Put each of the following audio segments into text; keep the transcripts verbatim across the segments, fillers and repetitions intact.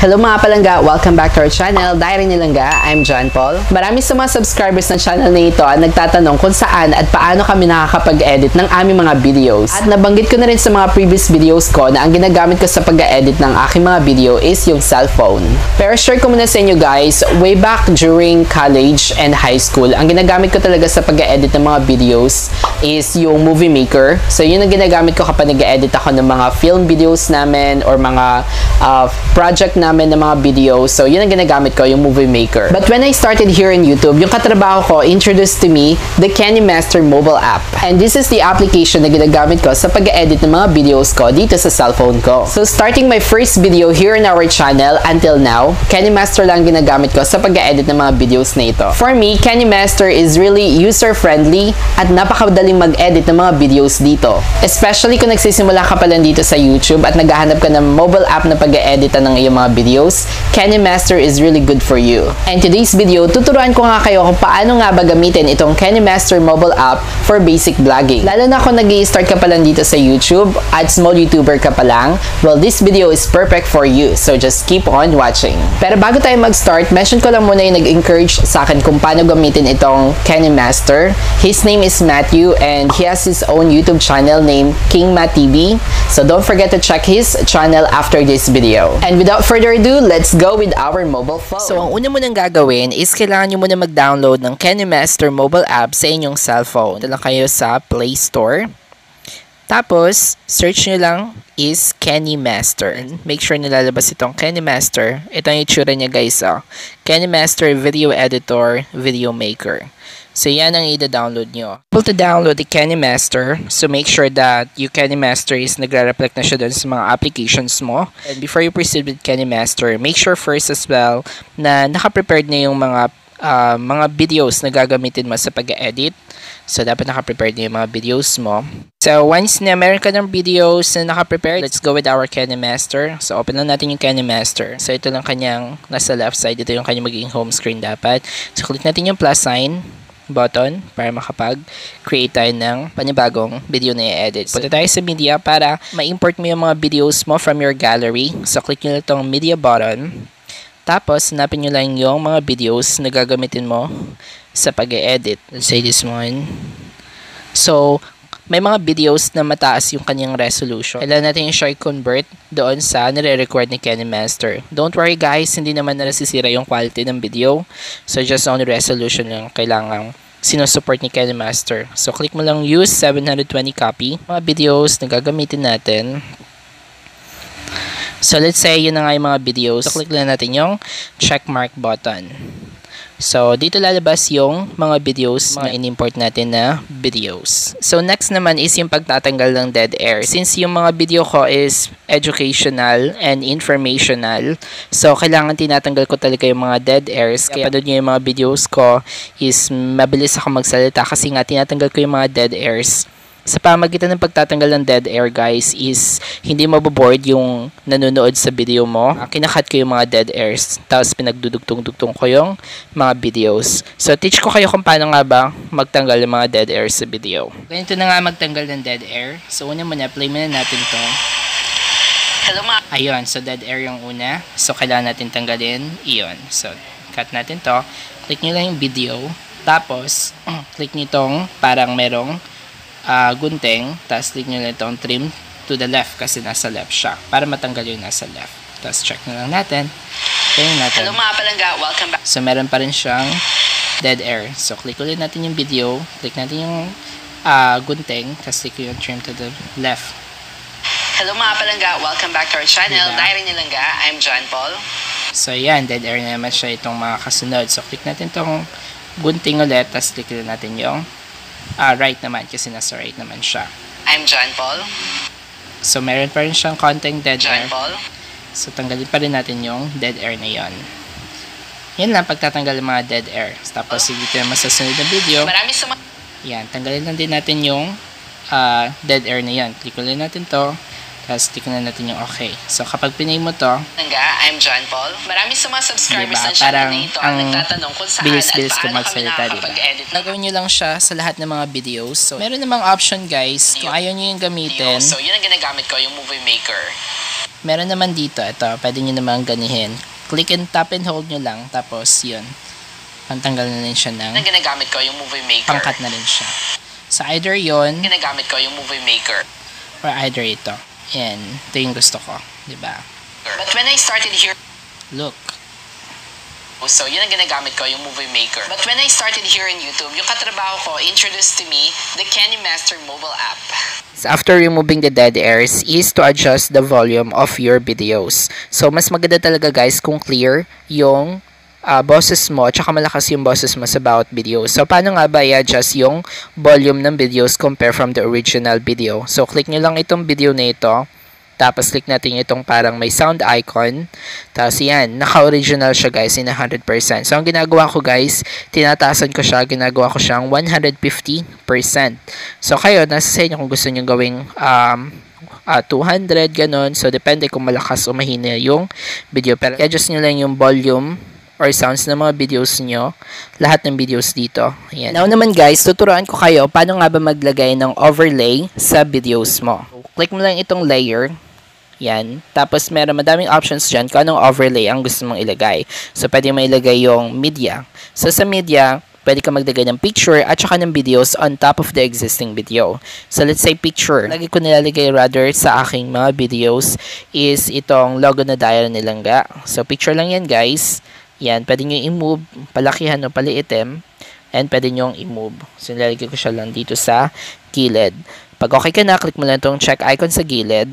Hello mga palangga! Welcome back to our channel, Diary ni Langga. I'm John Paul. Marami sa mga subscribers ng channel na ito ang nagtatanong kung saan at paano kami nakakapag-edit ng aming mga videos. At nabanggit ko na rin sa mga previous videos ko na ang ginagamit ko sa pag-edit ng aking mga video is yung cellphone. Pero share ko muna sa inyo guys, way back during college and high school, ang ginagamit ko talaga sa pag-edit ng mga videos is yung Movie Maker. So yun ang ginagamit ko kapag nag-edit ako ng mga film videos namin or mga uh, project namin ng mga videos. So, yun ang ginagamit ko, yung Movie Maker. But when I started here in YouTube, yung katrabaho ko introduced to me the KanyMaster mobile app. And this is the application na ginagamit ko sa pag-edit ng mga videos ko dito sa cellphone ko. So, starting my first video here in our channel until now, KanyMaster lang ginagamit ko sa pag-edit ng mga videos na ito. For me, KanyMaster is really user-friendly at napakadaling mag-edit ng mga videos dito. Especially kung nagsisimula ka pa lang dito sa YouTube at naghahanap ka ng mobile app na pag-edit ng iyong mga videos, KanyMaster is really good for you. And today's video, tuturuan ko nga kayo kung paano nga ba gamitin itong KanyMaster mobile app for basic vlogging. Lalo na kung nag-i-start ka pa lang dito sa YouTube at small YouTuber ka pa lang, well, this video is perfect for you. So just keep on watching. Pero bago tayo mag-start, mention ko lang muna yung nag-encourage sa akin kung paano gamitin itong KanyMaster. His name is Matthew and he has his own YouTube channel named King Matt T V. So don't forget to check his channel after this video. And without further ado, let's go with our mobile phone. So, ang una mo nang gagawin is kailangan nyo muna mag-download ng KanyMaster mobile app sa inyong cellphone. Ito lang kayo sa Play Store. Tapos, search nyo lang is KanyMaster. Make sure nilalabas itong KanyMaster. Ito ang itsura niya guys. Oh. KanyMaster Video Editor, Video Maker. So, yan ang i-download nyo. Able to download the KanyMaster. So, make sure that yung KanyMaster is nagre-reflect na siya doon sa mga applications mo. And before you proceed with KanyMaster, make sure first as well na naka-prepared na yung mga uh, mga videos na gagamitin mo sa pag-edit. So, dapat naka-prepared na yung mga videos mo. So, once na meron ka ng videos na naka-prepared, let's go with our KanyMaster. So, open lang natin yung KanyMaster. So, ito lang kanyang nasa left side. Ito yung kanyang magiging home screen dapat. So, click natin yung plus sign button para makapag-create tayo ng panibagong video na i-edit. Punta tayo sa media para ma-import mo yung mga videos mo from your gallery. So, click nyo lang itong media button. Tapos, hanapin nyo lang yung mga videos na gagamitin mo sa pag-edit. Let's say this one. So, may mga videos na mataas yung kanyang resolution. Kailangan natin yung siya convert doon sa nire-record ni KanyMaster. Don't worry guys, hindi naman nasisira yung quality ng video. So, just on resolution lang kailangan sinusupport ni KanyMaster. So, click mo lang use seven twenty copy. Mga videos na gagamitin natin. So, let's say yun na nga yung mga videos. So, click lang natin yung checkmark button. So, dito lalabas yung mga videos na in-import natin na videos. So, next naman is yung pagtatanggal ng dead air. Since yung mga video ko is educational and informational, so, kailangan tinatanggal ko talaga yung mga dead airs. Kaya panood nyo yung mga videos ko is mabilis ako magsalita kasi nga tinatanggal ko yung mga dead airs. Sa pamagitan ng pagtatanggal ng dead air guys is hindi maboboard yung nanonood sa video mo. Kinakat ko yung mga dead airs tapos pinagdudugtong-dugtong ko yung mga videos. So teach ko kayo kung paano nga ba magtanggal ng mga dead air sa video. Ganito na nga magtanggal ng dead air. So una muna, play muna natin to. Hello ma. Ayun, so dead air yung una. So kailangan natin tanggalin. Iyon. So cut natin to. Click nyo lang yung video. Tapos click nyo tong parang merong Uh, gunting, tapos click nyo lang itong trim to the left kasi nasa left siya para matanggal yung nasa left. Tapos check na lang natin. Tingnan natin. Hello mga palangga, welcome back. So meron pa rin siyang dead air. So click ulit natin yung video, click natin yung uh, gunting, tapos click yung trim to the left. Hello mga palangga, welcome back to our channel, diba? Diary ni Langga. I'm John Paul. So yan, dead air na naman siya itong mga kasunod. So click natin itong gunting ulit, tapos click ulit natin yung Ah, right naman kasi nasa right naman siya. I'm John Paul. So, meron pa rin siyang konting dead John air. Paul. So, tanggalin pa rin natin yung dead air na yon. Yan lang pagtatanggal ng mga dead air. Tapos, oh. Dito naman sa sunod na video. Marami sa yan, tanggalin lang din natin yung uh, dead air na yon. Click ulit natin to. Tapos, click na natin yung okay. So, kapag pinay mo to, I'm John Paul. Marami sa mga subscribers diba? Ng channel na ito ang nagtatanong kung saan bilis-bilis at paano kami nakakapag-edit. Diba? Nagawin nyo lang siya sa lahat ng mga videos. So, meron namang option guys. Kung ayaw nyo yung gamitin. So, yun ang ginagamit ko, yung Movie Maker. Meron naman dito, ito, pwede nyo naman ganihin. Click and tap and hold nyo lang, tapos yun. Pantanggal na rin siya ng... Ang ginagamit ko yung Movie Maker. Pangkat na rin siya. So either yun, Ginagamit ko yung Movie Maker. or either ito. Yan, ito yung gusto ko. Diba? But when I started here, Look. so yun ang ginagamit ko, yung Movie Maker. But when I started here in YouTube, yung katrabaho ko introduced to me the KineMaster mobile app. After removing the dead airs is to adjust the volume of your videos. So, mas maganda talaga guys kung clear yung uh, boses mo at saka malakas yung boses mo sa bawat video. So, paano nga ba i-adjust yung volume ng videos compare from the original video? So, click nyo lang itong video na ito. Tapos, click natin itong parang may sound icon. Tapos, yan. Naka-original siya, guys, in one hundred percent. So, ang ginagawa ko, guys, tinataasan ko siya. Ginagawa ko siyang one hundred fifty percent. So, kayo, nasa sa inyo kung gusto nyo gawing um, uh, two hundred, ganun. So, depende kung malakas o mahina yung video. Pero, i-adjust nyo lang yung volume or sounds ng mga videos nyo. Lahat ng videos dito. Ayan. Now naman, guys, tuturuan ko kayo paano nga ba maglagay ng overlay sa videos mo. Click mo lang itong layer. Yan. Tapos, meron madaming options dyan kung anong overlay ang gusto mong ilagay. So, pwede mo ilagay yung media. So, sa media, pwede ka maglagay ng picture at saka ng videos on top of the existing video. So, let's say picture. Lagi ko nilalagay rather sa aking mga videos is itong logo na Diary ni Langga. So, picture lang yan, guys. Yan. Pwede nyo i-move, palakihan o paliitim. And pwede nyo i-move. So, nilalagay ko siya lang dito sa gilid. Pag okay ka na, click mo lang itong check icon sa gilid.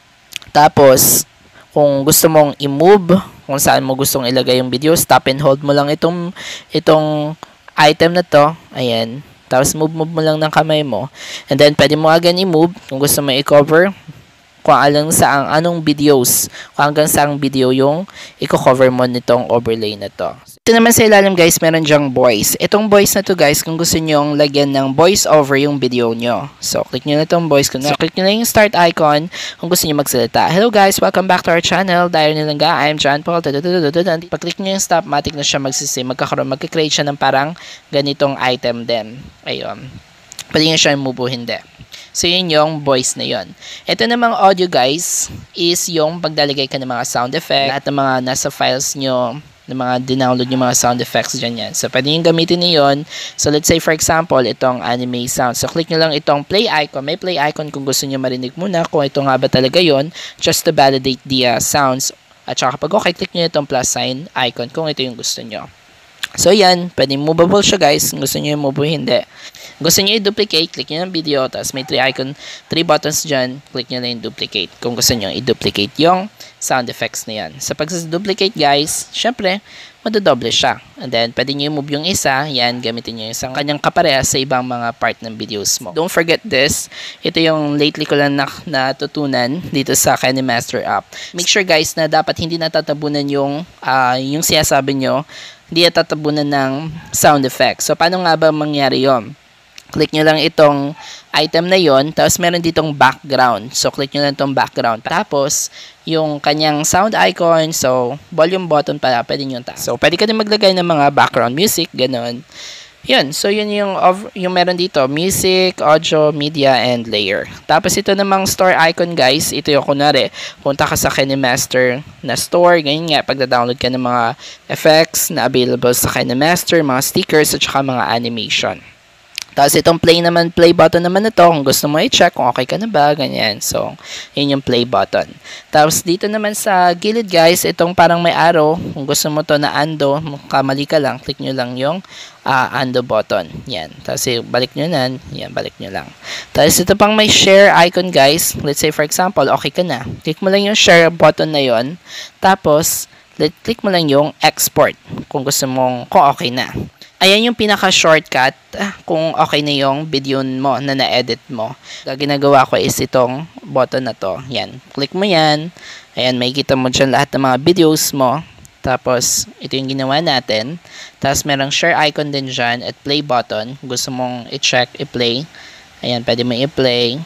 Tapos, kung gusto mong i-move, kung saan mo gustong ilagay yung video, stop and hold mo lang itong, itong item na to. Ayan. Tapos, move-move mo lang ng kamay mo. And then, pwede mo again i-move. Kung gusto mo i-cover, kung alang saang anong videos, kung hanggang saang video yung i-cover mo nitong overlay na to. Ito naman sa ilalim, guys, meron dyang voice. Itong voice na to, guys, kung gusto nyong lagyan ng voice over yung video nyo. So, click nyo na itong voice. So, click nyo na yung start icon kung gusto nyo magsalita. Hello, guys! Welcome back to our channel. Diary ni Langga. I'm John Paul. Pag-click nyo yung stop, matik na siya magsisi. Magkakaroon, magkakreate siya ng parang ganitong item din. Ayun. Pwede nyo siya move o hindi. So, yun yung voice na yun. Ito namang audio, guys, is yung pagdalagay ka ng mga sound effect. Lahat ng mga nasa files nyo, ng mga dinownload yung mga sound effects dyan yan. So, pwede yung gamitin niyo yun. So, let's say, for example, itong anime sound. So, click nyo lang itong play icon. May play icon kung gusto nyo marinig muna kung ito nga ba talaga yun, just to validate the uh, sounds. At saka kapag okay, click nyo itong plus sign icon kung ito yung gusto nyo. So, yan. Pwede movable siya, guys. Kung gusto nyo yung move, hindi. Gusto nyo i-duplicate, click nyo ng video, tapos may three icon, three buttons dyan, click nyo lang yung duplicate. Kung gusto nyo i-duplicate yung sound effects na yan. Sa pag-duplicate, guys, syempre, madodoble siya. And then, pwede nyo i-move yung isa, yan, gamitin nyo yung isang kanyang kaparehas sa ibang mga part ng videos mo. Don't forget this. Ito yung lately ko lang na, natutunan dito sa KineMaster app. Make sure, guys, na dapat hindi natatabunan yung, uh, yung sinasabi nyo, hindi natatabunan ng sound effects. So, paano nga ba mangyari yon? Click nyo lang itong item na yon, tapos meron ditong background. So, click nyo lang itong background. Tapos, yung kanyang sound icon, so, volume button pala, pwede nyo ta. So, pwede ka din maglagay ng mga background music, ganon. Yun, so yun yung, yung meron dito, music, audio, media, and layer. Tapos ito namang store icon, guys, ito yung kunwari, punta ka sa KineMaster na store, ganyan nga, pagda-download ka ng mga effects na available sa KineMaster, mga stickers, at saka mga animation. Tapos itong play naman, play button naman na to, kung gusto mo i-check kung okay ka na ba, ganyan. So, yun yung play button. Tapos dito naman sa gilid, guys, itong parang may arrow, kung gusto mo to na undo, kamali ka lang, click nyo lang yung uh, undo button. Yan. Tapos balik nyo na, yan, balik nyo lang. Tapos ito pang may share icon, guys. Let's say for example, okay ka na. Click mo lang yung share button na yon. Tapos, let, click mo lang yung export kung gusto mong, kung okay na. Ayan yung pinaka-shortcut kung okay na yung video mo na na-edit mo. Ginagawa ko is itong button na to. Yan. Click mo yan. Ayan, makikita mo dyan lahat ng mga videos mo. Tapos, ito yung ginawa natin. Tapos, merong share icon din dyan at play button. Gusto mong i-check, i-play. Ayan, pwede mo i-play.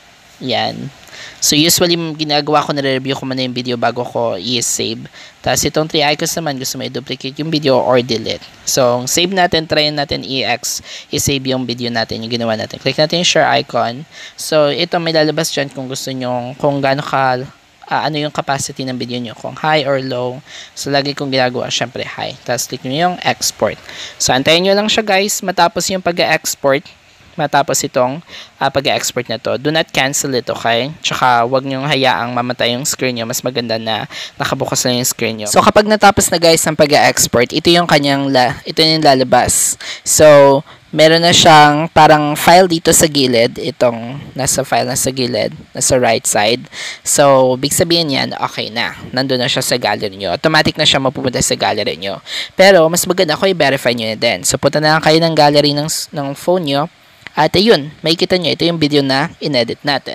Yan. So, usually, ginagawa ko, nare-review ko muna yung video bago ko i-save. Tapos, itong three icons naman, gusto mo i-duplicate yung video or delete. So, save natin, try natin i-ex, i-save yung video natin, yung ginawa natin. Click natin yung share icon. So, ito may lalabas dyan kung gusto nyo, kung gaano ka uh, ano yung capacity ng video nyo, kung high or low. So, lagi kong ginagawa, syempre high. Tapos, click nyo yung export. So, antayin nyo lang siya guys, matapos yung pag-export, matapos itong uh, pag-export na to. Do not cancel it, okay? Tsaka, wag nyo hayaang mamatay yung screen nyo. Mas maganda na nakabukas na yung screen nyo. So, kapag natapos na guys ang pag-export, ito yung kanyang, la ito yung lalabas. So, meron na siyang parang file dito sa gilid. Itong nasa file na sa gilid, nasa right side. So, big sabihin yan, okay na. Nandun na siya sa gallery nyo. Automatic na siya mapupunta sa gallery nyo. Pero, mas maganda ko i-verify nyo na din. So, punta na lang kayo ng gallery ng, ng phone nyo. At ayun, may kita nyo, ito yung video na inedit natin.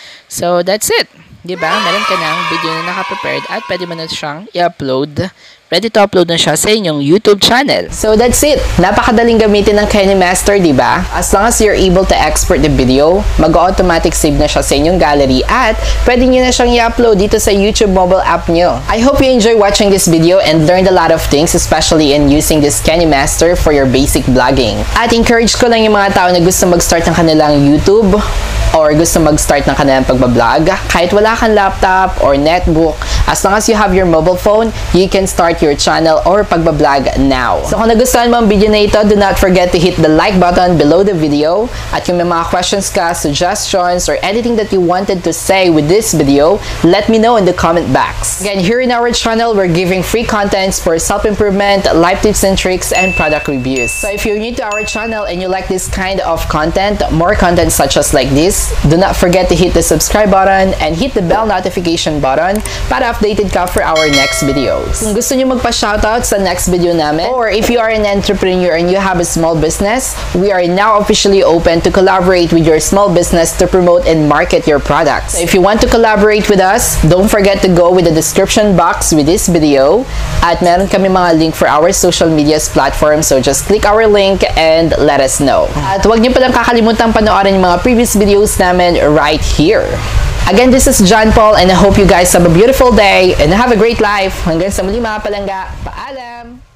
So, that's it. Diba? Meron ka ng video na naka-prepared at pwede mo na siyang i-upload. Ready to upload na siya sa inyong YouTube channel. So that's it. Napakadaling gamitin ng KineMaster, di ba? As long as you're able to export the video, mag-automatic save na siya sa inyong gallery at pwede nyo na siyang i-upload dito sa YouTube mobile app nyo. I hope you enjoy watching this video and learned a lot of things, especially in using this KineMaster for your basic vlogging. At encourage ko lang yung mga tao na gusto mag-start ng kanilang YouTube or gusto mag-start ng kanilang pagbablog. Kahit wala kang laptop or netbook, as long as you have your mobile phone, you can start your channel or pagbablog now. So kung nagustuhan mo ang video na ito, do not forget to hit the like button below the video. At kung may mga questions ka, suggestions, or anything that you wanted to say with this video, let me know in the comment box. Again, here in our channel, we're giving free contents for self-improvement, life tips and tricks, and product reviews. So if you're new to our channel and you like this kind of content, more content such as like this, do not forget to hit the subscribe button and hit the bell notification button para updated ka for our next videos. Kung gusto nyo magpa-shoutout sa next video namin, or if you are an entrepreneur and you have a small business, we are now officially open to collaborate with your small business to promote and market your products. So if you want to collaborate with us, don't forget to go with the description box with this video at meron kami mga link for our social medias platform, so just click our link and let us know. At huwag niyo palang kakalimutan panoorin yung mga previous videos namin right here. Again, this is John Paul and I hope you guys have a beautiful day and have a great life. Hanggang sa muli mga palangga, paalam!